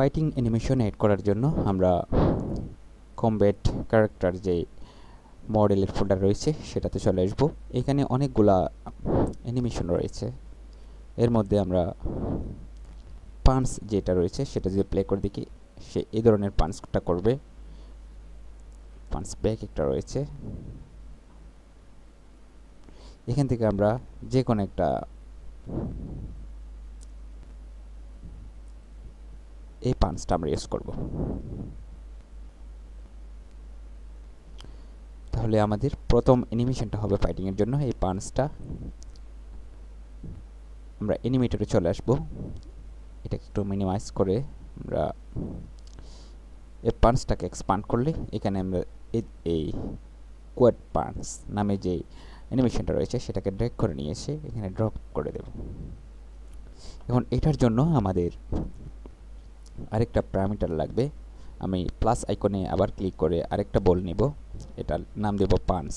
Fighting animation add করার জন্য আমরা কমব্যাট ক্যারেক্টার যে মডেলের ফোল্ডার রয়েছে সেটাতে চলে আসবো। এখানে অনেকগুলা অ্যানিমেশন রয়েছে, এর মধ্যে আমরা পাঞ্চ যেটা রয়েছে সেটা যদি প্লে করে দেখি, সে এই ধরনের পাঞ্চটা করবে। পাঞ্চ ব্যাক একটা রয়েছে, এখান থেকে আমরা যে কোনো একটা এই পাঞ্চটা আমরা ইউজ করব। তাহলে আমাদের প্রথম অ্যানিমেশনটা হবে ফাইটিং এর জন্য এই পাঞ্চটা। আমরা অ্যানিমেটরে চলে আসব, এটাকে একটু মিনিমাইজ করে আমরা এই পাঞ্চটাকে এক্সপান্ড করলে এখানে আমরা এই কোয়াড পাঞ্চ নামে যে অ্যানিমেশনটা রয়েছে সেটাকে ড্র্যাগ করে নিয়ে এসে এখানে ড্রপ করে দেব। এখন এটার জন্য আমাদের আরেকটা প্যারামিটার লাগবে। আমি প্লাস আইকনে আবার ক্লিক করে আরেকটা বল নিব, এটার নাম দেব পাঞ্চ।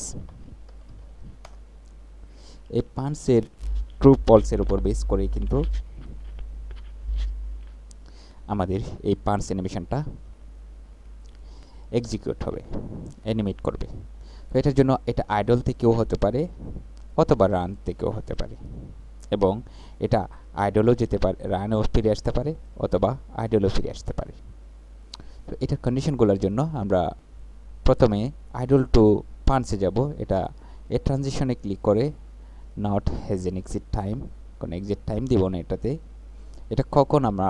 এই পাঞ্চের ট্রু ফলসের উপর বেস করে কিন্তু আমাদের এই পাঞ্চ অ্যানিমেশনটা এক্সিকিউট হবে, অ্যানিমেট করবে। তো এটার জন্য এটা আইডল থেকেও হতে পারে অথবা রান থেকেও হতে পারে, এবং এটা আইডলও যেতে পারে, রানও ফিরে আসতে পারে অথবা আইডলও ফিরে আসতে পারে। তো এটার কন্ডিশনগুলোর জন্য আমরা প্রথমে আইডল টু পাঞ্চে যাব। এটা এই ট্রানজিশনে ক্লিক করে not has an exit time, কোনো এক্সিট টাইম দিব না এটাতে। এটা কখন আমরা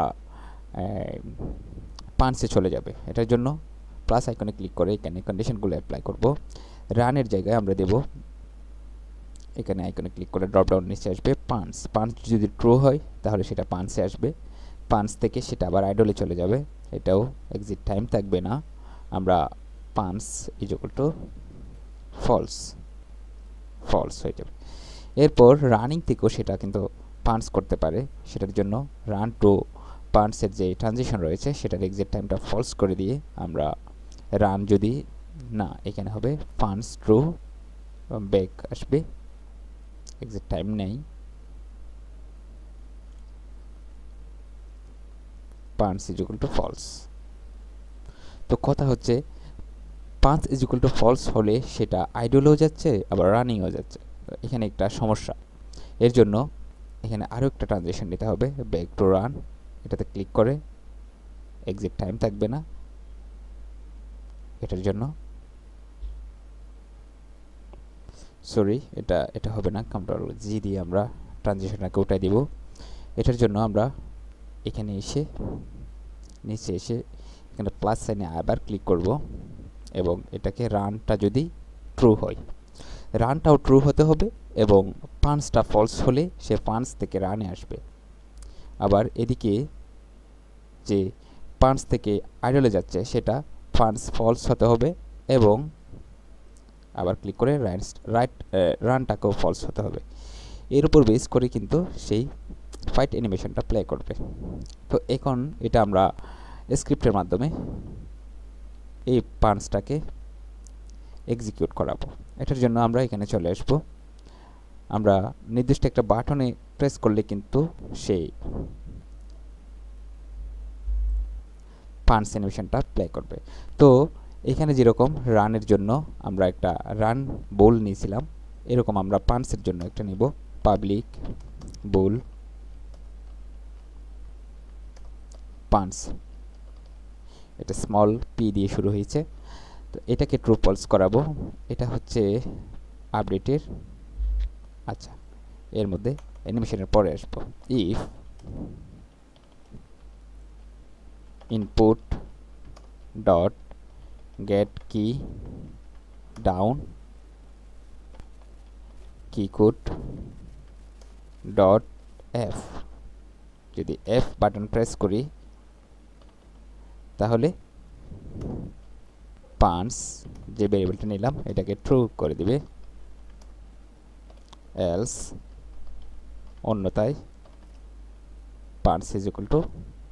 পাঞ্চে চলে যাবে, এটার জন্য প্লাস আইকনে ক্লিক করে এখানে কন্ডিশনগুলো অ্যাপ্লাই করব। রানের জায়গায় আমরা দেব, এখানে আইকনে ক্লিক করে ড্রপ ডাউন নিচে আসবে পাঞ্চ। পাঞ্চ যদি ট্রু হয় তাহলে সেটা পাঞ্চে আসবে, পাঞ্চ থেকে সেটা আবার আইডলে চলে যাবে, এটাও এক্সিট টাইম থাকবে না। আমরা punch is equal to false, false হয়ে যাবে। এরপর রানিং থেকেও সেটা কিন্তু পাঞ্চ করতে পারে, সেটার জন্য রান টু পাঞ্চের যে ট্রানজিশন রয়েছে সেটার এক্সিট টাইমটা ফলস করে দিয়ে আমরা রান যদি না, এখানে হবে পাঞ্চ ট্রু, ব্যাক আসবে, এক্সিট টাইম নেই, punch is equal to false. তো কথা হচ্ছে punch is equal to false হলে সেটা আইডলেও যাচ্ছে আবার রানিংও যাচ্ছে। এখানে একটা সমস্যা, এর জন্য এখানে আরও একটা ট্রানজিশন নিতে হবে, ব্যাক টু রান, এটাতে ক্লিক করে এক্সিট টাইম থাকবে না, এটার জন্য সরি এটা হবে না, কন্ট্রোল জি দিয়ে আমরা ট্রানজিশনটাকে উঠাই দিব। এটার জন্য আমরা এখানে এসে নিচে এসে এখানে প্লাস সাইনে আবার ক্লিক করব, এবং এটাকে রানটা যদি ট্রু হয়, রানটাও ট্রু হতে হবে, এবং পাঞ্চটা ফলস হলে সে পাঞ্চ থেকে রানে আসবে। আবার এদিকে যে পাঞ্চ থেকে আইডলে যাচ্ছে সেটা পাঞ্চ ফলস হতে হবে, এবং আবার ক্লিক করে রানটাকেও ফলস হতে হবে। এর উপর বেস করে কিন্তু সেই ফাইট অ্যানিমেশনটা প্লে করবে। তো এখন এটা আমরা স্ক্রিপ্টের মাধ্যমে এই পাঞ্চটাকে এক্সিকিউট করাবো। এটার জন্য আমরা এখানে চলে আসব, আমরা নির্দিষ্ট একটা বাটনে প্রেস করলে কিন্তু সেই পাঞ্চ অ্যানিমেশনটা প্লে করবে। তো এখানে যেরকম রানের জন্য আমরা একটা রান বোল নিয়েছিলাম, এরকম আমরা পাঞ্চের জন্য একটা নিব, পাবলিক বোল পাঞ্চ, এটা স্মল পি দিয়ে শুরু হয়েছে। তো এটাকে ট্রু ফলস করাবো, এটা হচ্ছে আপডেটের। আচ্ছা, এর মধ্যে অ্যানিমেশনের পরে আসবো, if input dot get key down key code dot F, যদি এফ বাটন প্রেস করি তাহলে পাঞ্চ যে ভেরিয়েবলটা নিলাম এটাকে ট্রু করে দিবে, এলস অন্যথায় punch is equal to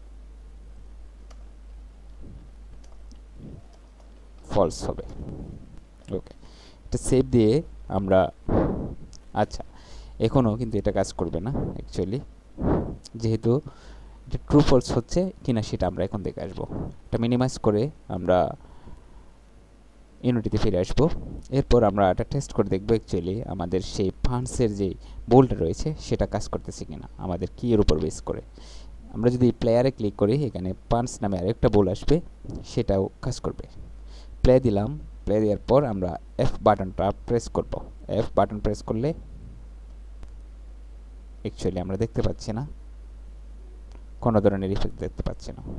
false হবে। ওকে, এটা সেভ দিয়ে আমরা, আচ্ছা এখনও কিন্তু এটা কাজ করবে না অ্যাকচুয়ালি, যেহেতু এটা ট্রু ফলস হচ্ছে কিনা সেটা আমরা এখন দেখে আসবো। এটা মিনিমাইজ করে আমরা ইউনিটিতে ফিরে আসবো। এরপর আমরা এটা টেস্ট করে দেখবো অ্যাকচুয়ালি আমাদের সেই ফান্ডসের যে বোল্ট রয়েছে সেটা কাজ করতেছে কিনা আমাদের কি এর উপর বেস করে। আমরা যদি প্লেয়ারে ক্লিক করি এখানে পান্স নামে আরেকটা বোল আসবে, সেটাও কাজ করবে। প্লে দিলাম, প্লে দেওয়ার পর আমরা এফ বাটনটা প্রেস করব। এফ বাটন প্রেস করলে অ্যাকচুয়ালি আমরা দেখতে পাচ্ছি না, কোনো ধরনের ইফেক্ট দেখতে পাচ্ছি না।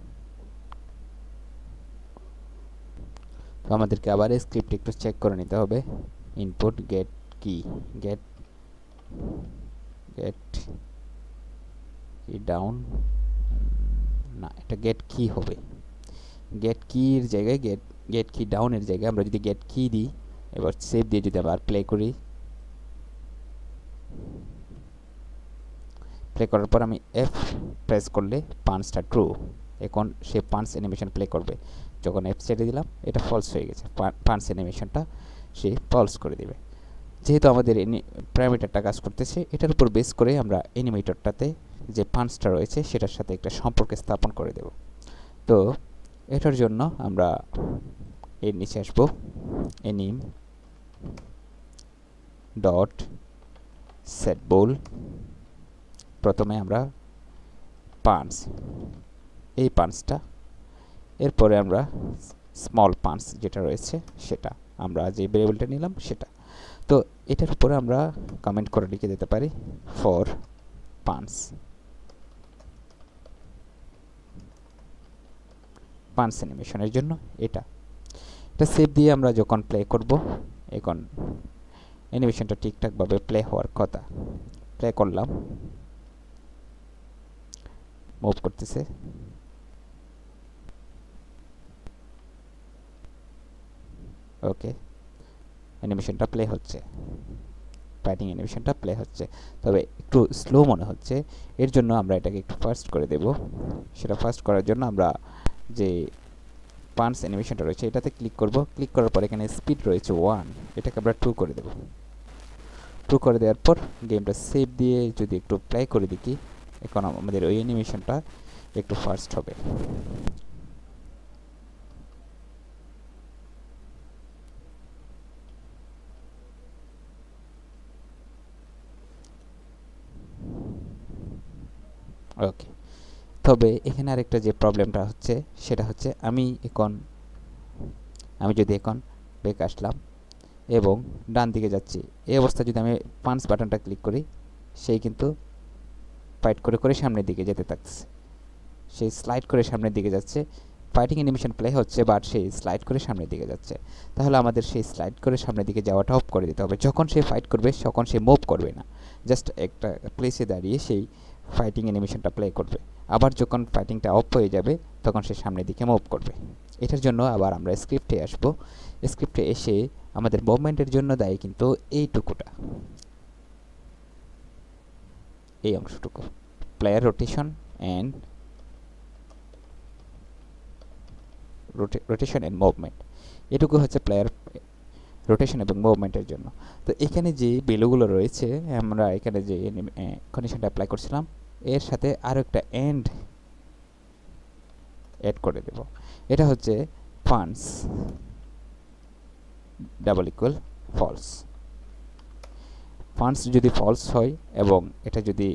তো আমাদেরকে আবার স্ক্রিপ্ট একটু চেক করে নিতে হবে। Input get key, get key down, না এটা গেট কি হবে। গেট কির জায়গায় গেট কি ডাউনের জায়গায় আমরা যদি গেট কি দিই, এবার সেভ দিয়ে যদি আবার প্লে করি, প্লে করার পর আমি এফ প্রেস করলে পান্সটা ট্রু। এখন সে পান্স অ্যানিমেশন প্লে করবে। যখন এফ ছেড়ে দিলাম এটা ফলস হয়ে গেছে, পান্স অ্যানিমেশনটা সে ফলস করে দেবে। যেহেতু আমাদের প্যারামিটারটা কাজ করতেছে, এটার উপর বেস করে আমরা অ্যানিমেটরটাতে যে পান্সটা রয়েছে সেটার সাথে একটা সম্পর্ক স্থাপন করে দেব। তো এটার জন্য আমরা এর নিচে আসবো, অ্যানিম ডট সেট বোল। প্রথমে আমরা পান্স, এই পান্সটা, এরপরে আমরা স্মল পান্স যেটা রয়েছে সেটা, আমরা যে ভেরিয়েবলটা নিলাম সেটা। তো এটার উপরে আমরা কমেন্ট করে লিখে দিতে পারি ফর পান্স, পান্স অ্যানিমেশনের জন্য এটা সেভ দিয়ে আমরা যখন প্লে করব, এখন অ্যানিমেশনটা ঠিকঠাকভাবে প্লে হওয়ার কথা। প্লে করলাম, মুভ করতেছে, ওকে অ্যানিমেশনটা প্লে হচ্ছে, ফাইটিং অ্যানিমেশনটা প্লে হচ্ছে, তবে একটু স্লো মনে হচ্ছে। এর জন্য আমরা এটাকে একটু ফাস্ট করে দেব। সেটা ফাস্ট করার জন্য আমরা যে পান্স অ্যানিমেশনটা রয়েছে এটাতে ক্লিক করব। ক্লিক করার পর এখানে স্পিড রয়েছে 1, এটাকে আমরা 2 করে দেব। 2 করে দেওয়ার পর গেমটা সেভ দিয়ে যদি একটু প্লে করে দেখি, এখন আমাদের ওই অ্যানিমেশনটা একটু ফাস্ট হবে। ওকে, তবে এখানে আরেকটা যে প্রবলেমটা হচ্ছে সেটা হচ্ছে আমি যদি এখন ব্যাক আসলাম এবং ডান দিকে যাচ্ছি, এই অবস্থা যদি আমি পান্স বাটনটা ক্লিক করি, সেই কিন্তু ফাইট করে করে সামনের দিকে যেতে থাকছে, সেই স্লাইড করে সামনের দিকে যাচ্ছে। ফাইটিং অ্যানিমেশন প্লে হচ্ছে, বাট সেই স্লাইড করে সামনের দিকে যাচ্ছে। তাহলে আমাদের সেই স্লাইড করে সামনের দিকে যাওয়াটা অফ করে দিতে হবে। যখন সে ফাইট করবে তখন সে মুভ করবে না, জাস্ট একটা প্লেসে দাঁড়িয়ে সেই ফাইটিং অ্যানিমেশনটা প্লে করবে। আবার যখন ফাইটিংটা অফ হয়ে যাবে তখন সে সামনের দিকে মুভ করবে। এটার জন্য আবার আমরা স্ক্রিপ্টে আসব। স্ক্রিপ্টে এসে আমাদের মুভমেন্টের জন্য দায়ী কিন্তু এইটুকুটা, এই অংশটুকু, player rotation and rotation and movement, এটুকু হচ্ছে প্লেয়ার রোটেশন এবং মুভমেন্টের জন্য। তো এখানে যে ভ্যালুগুলো রয়েছে, আমরা এখানে যে কন্ডিশনটা অ্যাপ্লাই করছিলাম এর সাথে আরও একটা এন্ড অ্যাড করে দেব। এটা হচ্ছে punch double equal false. Punch যদি ফলস হয় এবং এটা যদি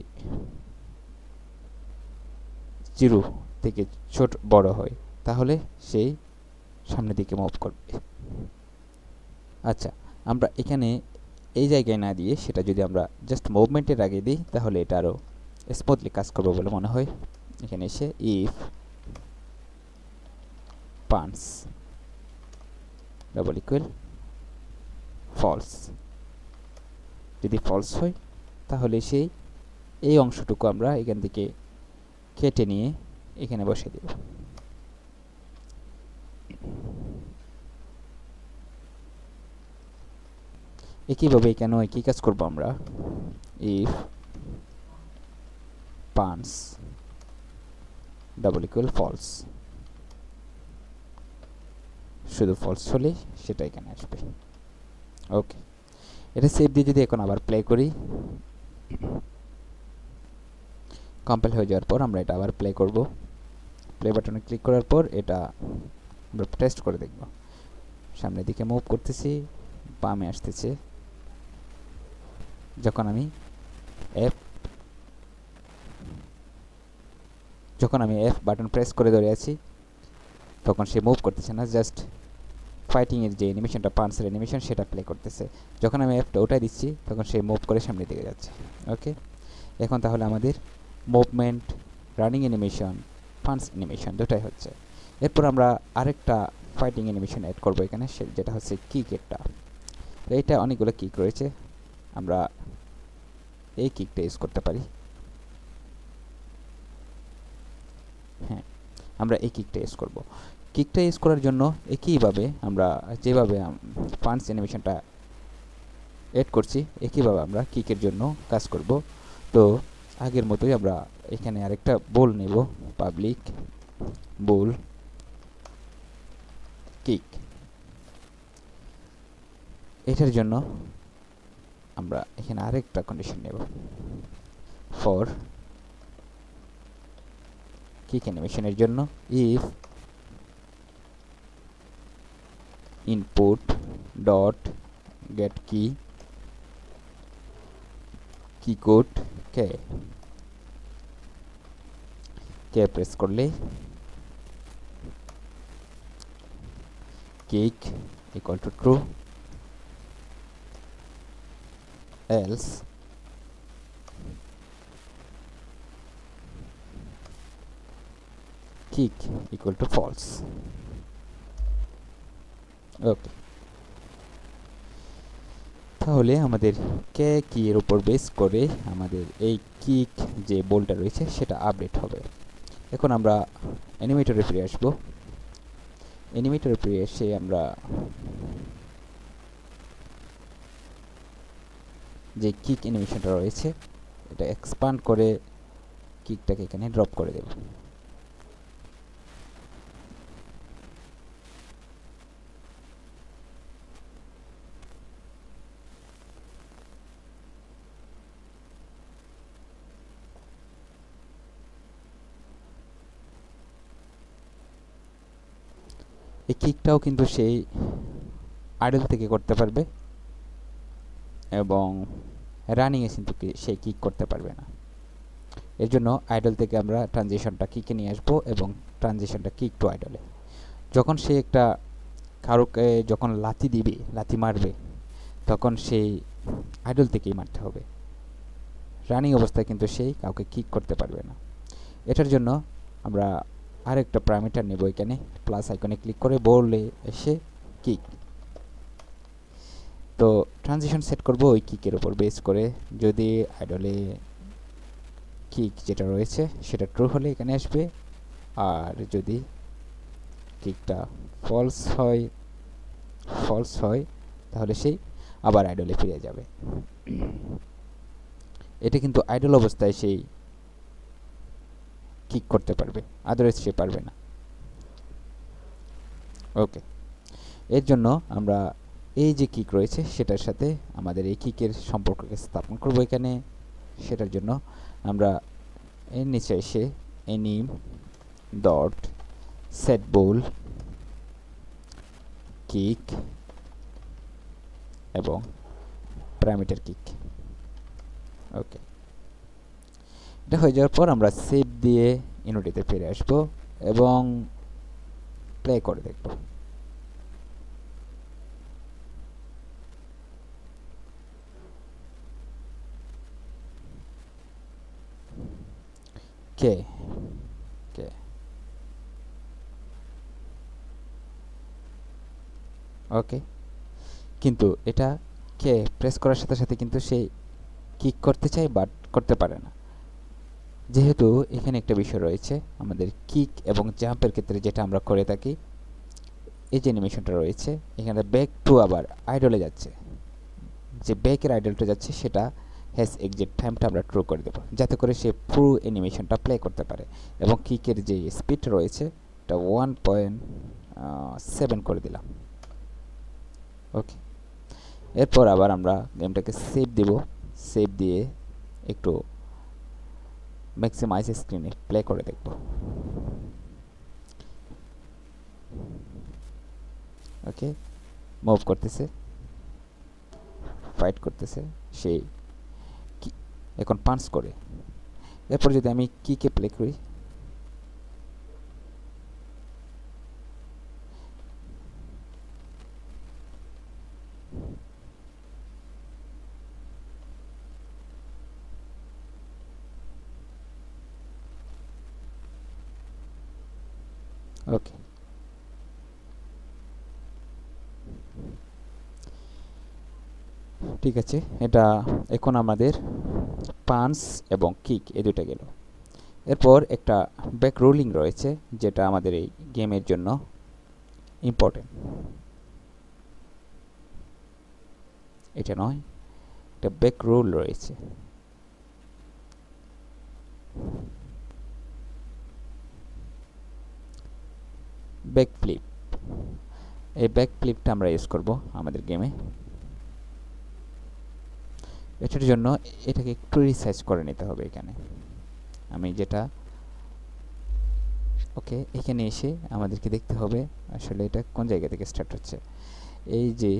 0 থেকে ছোট বড় হয় তাহলে সেই সামনের দিকে মুভ করবে। আচ্ছা, আমরা এখানে এই জায়গায় না দিয়ে সেটা যদি আমরা জাস্ট মুভমেন্টের আগে দিই তাহলে এটা আরও স্মুথলি কাজ করবে বলে মনে হয়। এখানে এসে if punch double equal false, যদি ফলস হয় তাহলে সেই এই অংশটুকু আমরা এখান থেকে কেটে নিয়ে এখানে বসে দেব। একইভাবে কেন একই কাজ করব আমরা, if punch double equal false, শুধু ফলস হলে সেটা এখানে আসবে। ওকে, এটা সেভ দিয়ে যদি এখন আবার প্লে করি, কম্পাইল হয়ে যাওয়ার পর আমরা এটা আবার প্লে করব। প্লে বাটনে ক্লিক করার পর এটা আমরা টেস্ট করে দেখব। সামনের দিকে মুভ করতেছি, বামে আসতেছে। যখন আমি এফ বাটন প্রেস করে ধরে আছি তখন সে মুভ করতেছে না, জাস্ট ফাইটিংয়ের যে অ্যানিমেশনটা, পাঞ্চের অ্যানিমেশন, সেটা প্লে করতেছে। যখন আমি এফটা ওটাই দিচ্ছি তখন সে মুভ করে সামনের দিকে যাচ্ছে। ওকে, এখন তাহলে আমাদের movement, running animation, punch animation দুটাই হচ্ছে। এরপর আমরা আরেকটা ফাইটিং অ্যানিমেশন অ্যাড করবো এখানে, যেটা হচ্ছে কিকেরটা। এইটা অনেকগুলো কিক রয়েছে, আমরা এই কিকটা ইউজ করতে পারি। হ্যাঁ, আমরা এই কিকটা ইউজ করব। কিকটা ইউজ করার জন্য একইভাবে আমরা যেভাবে পাঞ্চ অ্যানিমেশনটা এড করছি একইভাবে আমরা কিকের জন্য কাজ করব। তো আগের মতোই আমরা এখানে আরেকটা বোল নেব, পাবলিক বোল কিক। এটার জন্য আমরা এখানে আরেকটা কন্ডিশন নেব, ফর কিক অ্যানিমেশনের জন্য if input dot get key code k press করলে kick equal to true, else kick equal to false. Okay, তাহলে আমাদের কে কি এর উপর বেস করে আমাদের এই কিক যে বোলটা রয়েছে সেটা আপডেট হবে। এখন আমরা অ্যানিমেটরে ফিরে আসব। অ্যানিমেটরে ফিরে এসে আমরা যে কিক অ্যানিমেশনটা রয়েছে এটা এক্সপান্ড করে কিকটাকে এখানে ড্রপ করে দেব। এই কিকটাও কিন্তু সেই আইডল থেকে করতে পারবে এবং রানিংয়ে কিন্তু সেই কিক করতে পারবে না। এর জন্য আইডল থেকে আমরা ট্রানজিশনটা কিকে নিয়ে আসবো এবং ট্রানজিশনটা কিক টু আইডলে। যখন সে একটা কারোকে যখন লাথি মারবে তখন সেই আইডল থেকেই মারতে হবে। রানিং অবস্থায় কিন্তু সেই কাউকে কিক করতে পারবে না। এটার জন্য আমরা আরেকটা প্যারামিটার নেব, এখানে প্লাস আইকনে ক্লিক করে বললে এসে কিক। তো ট্রানজিশন সেট করব ওই কিকের উপর বেস করে। যদি আইডলে কিক যেটা রয়েছে সেটা ট্রু হলে এখানে আসবে, আর যদি কিকটা ফলস হয় তাহলে সেই আবার আইডলে ফিরে যাবে। এটা কিন্তু আইডল অবস্থায় সেই কিক করতে পারবে, আদারওয়াইজ সে পারবে না। ওকে, এর জন্য আমরা এই যে কিক রয়েছে সেটার সাথে আমাদের এই কিকের সম্পর্ককে স্থাপন করব এখানে। সেটার জন্য আমরা এর নিচে এসে anim dot set ball kick এবং প্যারামিটার কিক। ওকে, এটা হয়ে যাওয়ার পর আমরা সেভ দিয়ে ইউনিটিতে ফিরে আসবো এবং প্লে করে দেখব। কে ওকে, কিন্তু এটা কে প্রেস করার সাথে সাথে কিন্তু সে কিক করতে চায় বাট করতে পারে না। যেহেতু এখানে একটা বিষয় রয়েছে, আমাদের কিক এবং জাম্পের ক্ষেত্রে যেটা আমরা করে থাকি, এই যে অ্যানিমেশনটা রয়েছে এখানে ব্যাক টু আবার আইডলে যাচ্ছে, যে ব্যাকের আইডলটা যাচ্ছে সেটা হ্যাজ এক্সিট টাইমটা আমরা ট্রু করে দেব, যাতে করে সে পুরো অ্যানিমেশনটা প্লে করতে পারে। এবং কিকের যে স্পিড রয়েছে এটা 1.7 করে দিলাম। ওকে, এরপর আবার আমরা গেমটাকে সেভ দেব। সেভ দিয়ে একটু ম্যাক্সিমাইজ স্ক্রিনে প্লে করে দেখব। ওকে, মুভ করতেছে, ফাইট করতেছে, সে এখন পাঞ্চ করে। এরপর যদি আমি কিকে প্লে করি, ওকে, ঠিক আছে। এটা এখন আমাদের পাঞ্চ এবং কিক এই দুটো গেল। এরপর একটা ব্যাক রোলিং রয়েছে, যেটা আমাদের এই গেমের জন্য ইম্পর্টেন্ট। এটা নয়, একটা ব্যাক রোল রয়েছে। ব্যাক ফ্লিপ, এই ব্যাক ফ্লিপটা আমরা ইউজ করব আমাদের গেমে। এটার জন্য এটাকে একটু রিসার্চ করে নিতে হবে। এখানে আমি যেটা, ওকে, এখানে এসে আমাদেরকে দেখতে হবে আসলে এটা কোন জায়গা থেকে স্টার্ট হচ্ছে। এই যে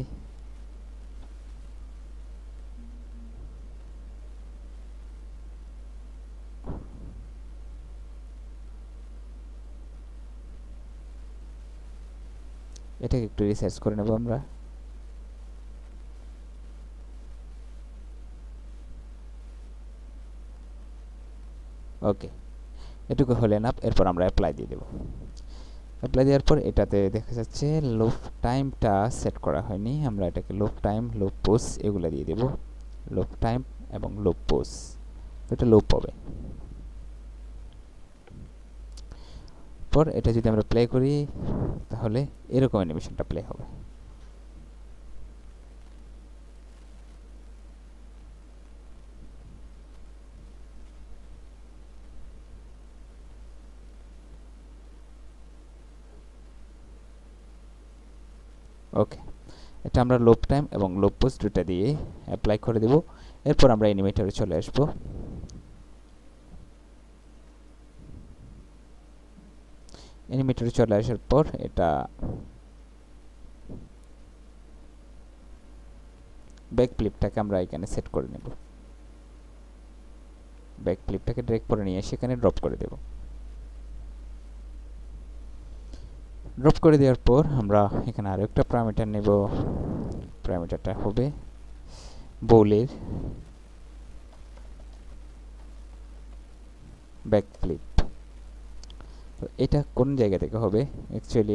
এটাকে একটু রিসার্চ করে নেব আমরা। ওকে, এটুকু হলে না, এরপর আমরা অ্যাপ্লাই দিয়ে দেব। অ্যাপ্লাই দেওয়ার পর এটাতে দেখা যাচ্ছে লুপ টাইমটা সেট করা হয়নি। আমরা এটাকে লুপ টাইম, লুপ পোজ এগুলো দিয়ে দেব। লুপ টাইম এবং লুপ পোজ, এটা লুপ হবে। পর এটা যদি আমরা প্লে করি, তাহলে এরকম অ্যানিমেশনটা প্লে হবে। ওকে, এটা আমরা লুপ টাইম এবং লুপ পোজ দুটো দিয়ে অ্যাপ্লাই করে দেব। এরপর আমরা অ্যানিমেটরে চলে আসব। অ্যানিমেটরে চলে আসার পর এটা ব্যাক ফ্লিপটাকে আমরা এখানে সেট করে নেব। ব্যাক ফ্লিপটাকে ড্র্যাগ করে নিয়ে সেখানে ড্রপ করে দেব। ড্রপ করে দেওয়ার পর আমরা এখানে আরো একটা প্যারামিটার নেব। প্যারামিটারটা হবে বোলের ব্যাক ফ্লিপ। তো এটা কোন জায়গা থেকে হবে? অ্যাকচুয়ালি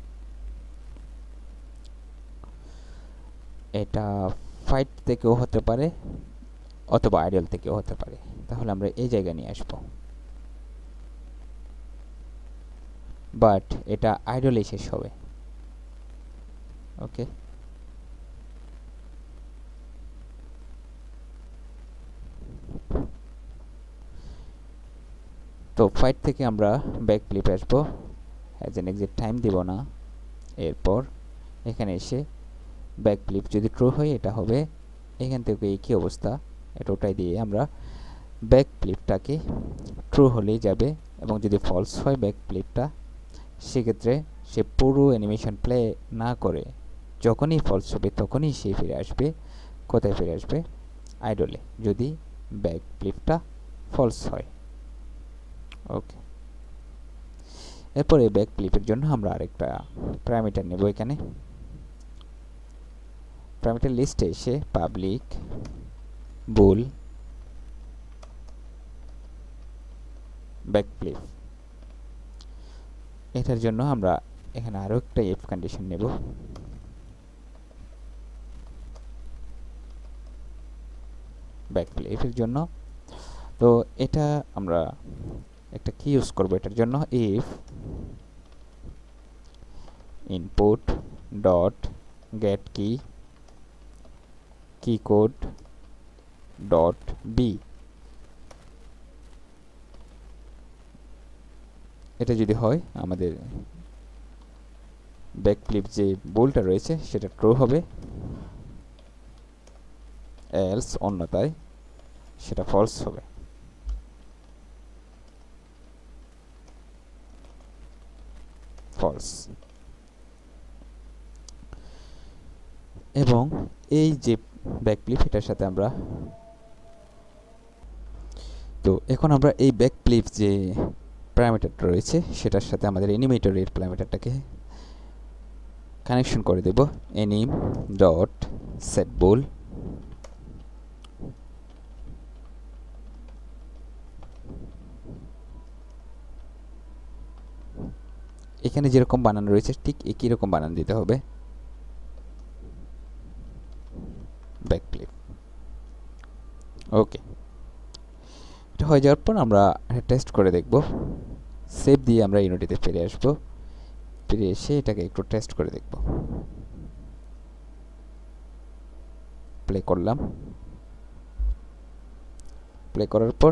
এটা ফাইট থেকেও হতে পারে অথবা আইডল থেকেও হতে পারে। তাহলে আমরা এই জায়গায় নিয়ে আসব। বাট এটা আইডলে শেষ হবে। ওকে, তো ফাইট থেকে আমরা ব্যাক ফ্লিপে আসবো। অ্যাজ এন এক্সিট টাইম দিব না। এরপর এখানে এসে ব্যাক ফ্লিপ যদি ট্রু হয় এটা হবে। এখান থেকে একই অবস্থা, এটা ওটাই দিয়ে আমরা ব্যাক ফ্লিপটাকে ট্রু হলেই যাবে, এবং যদি ফলস হয় ব্যাক ফ্লিপটা, সেক্ষেত্রে সে পুরো অ্যানিমেশন প্লে না করে যখনই ফলস হবে তখনই সে ফিরে আসবে। কোথায় ফিরে আসবে? আইডলে, যদি ব্যাক ফ্লিপটা ফলস হয়। ওকে, এরপরে ব্যাক ফ্লিপের জন্য আমরা আরেকটা প্যারামিটার নেব। এখানে প্যারামিটার লিস্টে এসে পাবলিক বুল ব্যাক ফ্লিপ, এটার জন্য আমরা এখানে আরো একটা ইফ কন্ডিশন নেব। ব্যাক ফ্লিপের জন্য তো এটা আমরা একটা কি ইউজ করব এটার জন্য, if input dot get key code dot B, এটা যদি হয় আমাদের ব্যাক ফ্লিপ যে বোলটা রয়েছে সেটা ট্রু হবে, এলস অন্যথায় সেটা ফলস হবে। ফলস। এবং এই যে ব্যাক ফ্লিপ এটার সাথে আমরা তো এখন আমরা এই ব্যাক ফ্লিপ যে প্যারামিটারটা রয়েছে সেটার সাথে আমাদের অ্যানিমেটরের প্যারামিটারটাকে কানেকশন করে দেব। অ্যানিম ডট সেট বল এখানে যেরকম বানান রয়েছে ঠিক একই রকম বানান দিতে হবে ব্যাক ফ্লিপ। ওকে, এটা হয়ে যাওয়ার পর আমরা টেস্ট করে দেখব। সেভ দিয়ে আমরা ইউনিটিতে ফিরে আসব, ফিরে এসে এটাকে একটু টেস্ট করে দেখব। প্লে করলাম, প্লে করার পর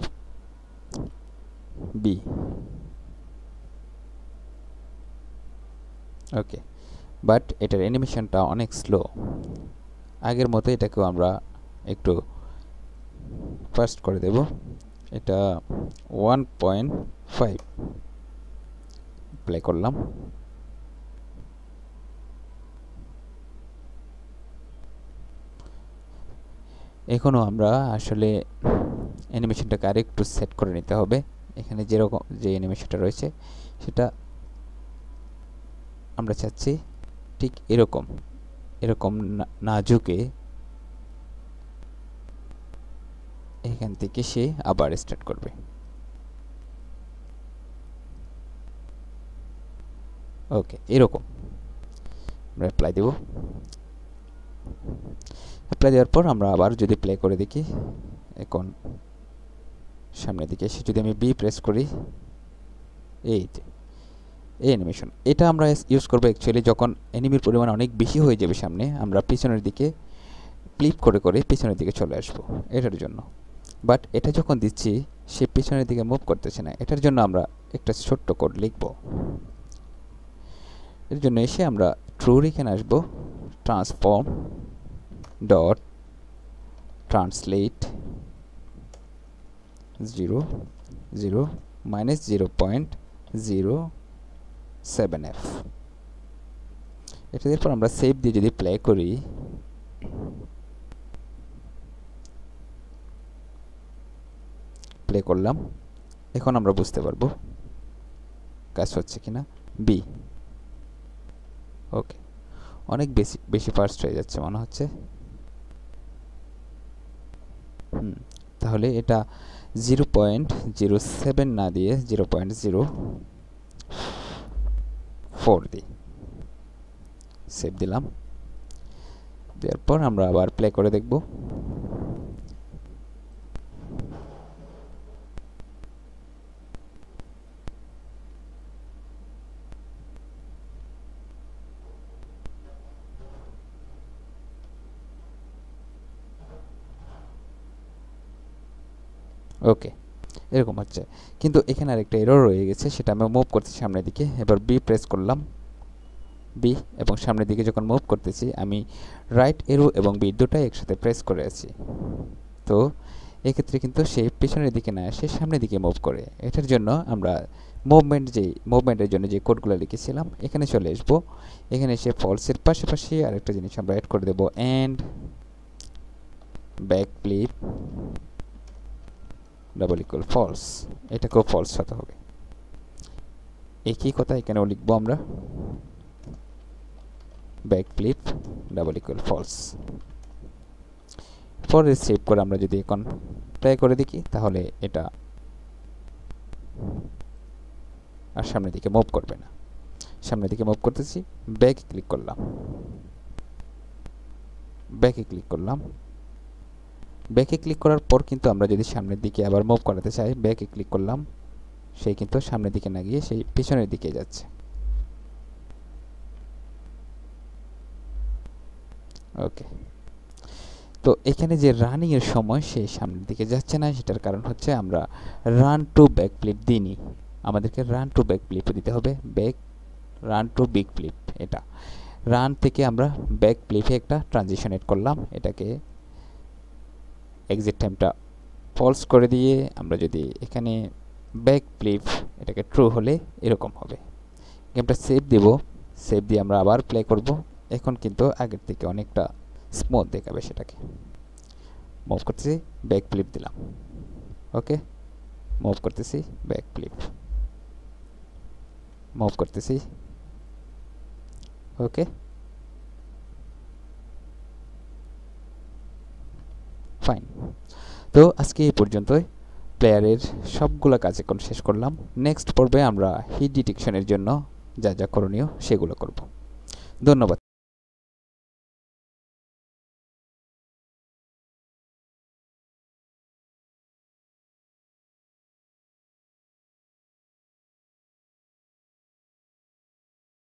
বি। ওকে, বাট এটার অ্যানিমেশনটা অনেক স্লো। আগের মতো এটাকেও আমরা একটু ফাস্ট করে দেব। এটা 1.5 প্লে করলাম। এখনও আমরা আসলে অ্যানিমেশনটাকে আরেকটু সেট করে নিতে হবে। এখানে যেরকম যে অ্যানিমেশনটা রয়েছে সেটা আমরা চাচ্ছি ঠিক এরকম এরকম না ঝুঁকে এখান থেকে সে আবার স্টার্ট করবে। ওকে, এরকম আমরা অ্যাপ্লাই দেব। অ্যাপ্লাই দেওয়ার পর আমরা আবার যদি প্লে করে দেখি, এখন সামনের দিকে এসে যদি আমি বি প্রেস করি, এই অ্যানিমেশন এটা আমরা ইউজ করবো অ্যাকচুয়ালি যখন এনিমির পরিমাণ অনেক বেশি হয়ে যাবে সামনে, আমরা পিছনের দিকে ফ্লিপ করে করে পিছনের দিকে চলে আসব এটার জন্য। বাট এটা যখন দিচ্ছি সে পিছনের দিকে মুভ করতেছে না, এটার জন্য আমরা একটা ছোট্ট কোড লিখব। এর জন্য এসে আমরা ট্রুর এখানে আসবো, ট্রান্সফর্ম ডট ট্রান্সলেট 0 0 -0.07f। এটা এরপর আমরা সেভ দিয়ে যদি প্লে করি, প্লে করলাম, এখন আমরা বুঝতে পারবো কাজ হচ্ছে কিনা। বি। ওকে, অনেক বেশি ফাস্ট হয়ে যাচ্ছে মনে হচ্ছে। তাহলে এটা 0.07 না দিয়ে 0.04 দিই। সেভ দিলাম, দেওয়ার পর আমরা আবার প্লে করে দেখব। ওকে, এরকম হচ্ছে, কিন্তু এখানে আরেকটা এরর রয়ে গেছে, সেটা আমি মুভ করতেছি সামনের দিকে। এবার বি প্রেস করলাম, বি, এবং সামনের দিকে যখন মুভ করতেছি আমি রাইট এরো এবং বি দুটাই একসাথে প্রেস করে আছি। তো এক্ষেত্রে কিন্তু সে পেছনের দিকে না এসে সামনের দিকে মুভ করে। এটার জন্য আমরা মুভমেন্টের জন্য যে কোডগুলো লিখেছিলাম এখানে চলে আসবো। এখানে এসে ফলসের পাশাপাশি আরেকটা জিনিস আমরা অ্যাড করে দেবো, and back flip double equal false. এটাকেও ফলস হতে হবে। একই কথা এখানেও লিখবো আমরা, back flip double equal false. পরে সেভ করে আমরা যদি এখন ট্রাই করে দেখি, তাহলে এটা আর সামনের দিকে মুভ করবে না। সামনের দিকে মুভ করতেছি, ব্যাকে ক্লিক করলাম, ব্যাকে ক্লিক করলাম। ব্যাকে ক্লিক করার পর কিন্তু আমরা যদি সামনের দিকে আবার মুভ করাতে চাই, ব্যাকে ক্লিক করলাম, সেই কিন্তু সামনের দিকে না গিয়ে সেই পিছনের দিকে যাচ্ছে। ওকে, তো এখানে যে রানিং এর সময় সে সামনের দিকে যাচ্ছে না, সেটার কারণ হচ্ছে আমরা রান টু ব্যাক ফ্লিপ দিইনি। আমাদেরকে রান টু ব্যাক ফ্লিপ দিতে হবে, back run to big flip. এটা রান থেকে আমরা ব্যাক ফ্লিপে একটা ট্রানজিশন এড করলাম, এটাকে এক্সিট টাইমটা ফলস করে দিয়ে আমরা যদি এখানে ব্যাক ফ্লিপ এটাকে ট্রু হলে এরকম হবে। গেমটা সেভ দেব, সেভ দিয়ে আমরা আবার প্লে করব। এখন কিন্তু আগের থেকে অনেকটা স্মুথ দেখাবে সেটাকে। মুভ করতেছি, ব্যাক ফ্লিপ দিলাম, ওকে। মুভ করতেছি, ব্যাক ফ্লিপ, মুভ করতেছি, ওকে। ফাইন। তো আজকে এই পর্যন্তই। প্লেয়ারের সবগুলো কাজ এখন শেষ করলাম। নেক্সট পর্বে আমরা হিট ডিটেকশনের জন্য যা যা করণীয় সেগুলো করব। ধন্যবাদ।